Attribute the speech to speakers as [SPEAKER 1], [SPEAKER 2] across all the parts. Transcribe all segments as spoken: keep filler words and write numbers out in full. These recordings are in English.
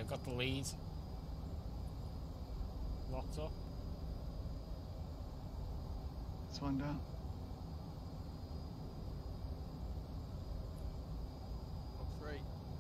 [SPEAKER 1] got the lead. Locked up.
[SPEAKER 2] It's one down.
[SPEAKER 3] Top three.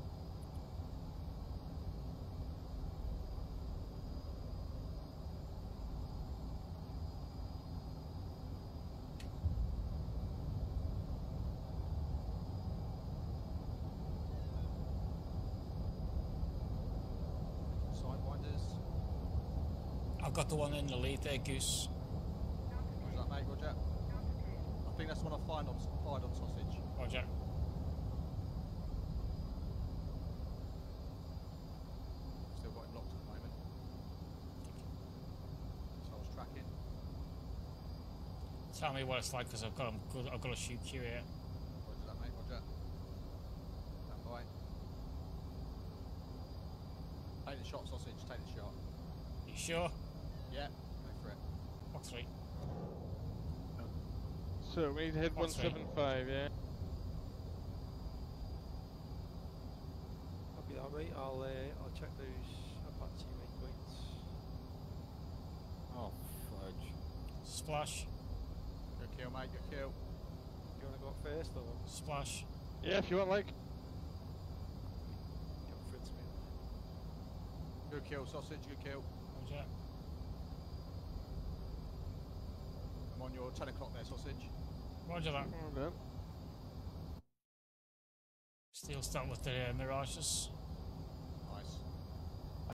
[SPEAKER 3] Sidewinders.
[SPEAKER 1] I've got the one in the lead there, Goose.
[SPEAKER 3] What's that, mate? Roger. I think that's the one I fired on, fired on Sosage.
[SPEAKER 1] Roger.
[SPEAKER 3] Still got him locked at the moment. So I was tracking.
[SPEAKER 1] Tell me what it's like, because I've got him good. I've got a shoot queue here.
[SPEAKER 3] Roger that, mate. Roger. Stand by. Take the shot, Sosage. Take the shot.
[SPEAKER 1] You sure?
[SPEAKER 3] Yeah. Go for it.
[SPEAKER 1] Box three.
[SPEAKER 4] So we need to hit one
[SPEAKER 1] Box three.
[SPEAKER 4] seven five, yeah?
[SPEAKER 5] I'll be that mate. I'll uh, I'll check those Apache waypoints.
[SPEAKER 6] Oh, fudge.
[SPEAKER 1] Splash.
[SPEAKER 3] Good kill, mate. Good kill.
[SPEAKER 5] Do you want to go up first or
[SPEAKER 1] Splash.
[SPEAKER 4] Yeah, if you want, like.
[SPEAKER 5] go for it to me?
[SPEAKER 3] Good kill, Sosage. Good kill.
[SPEAKER 1] Roger.
[SPEAKER 3] I'm on your ten o'clock there, Sosage.
[SPEAKER 1] Roger that.
[SPEAKER 4] Well done.
[SPEAKER 1] Still start with the uh, mirages.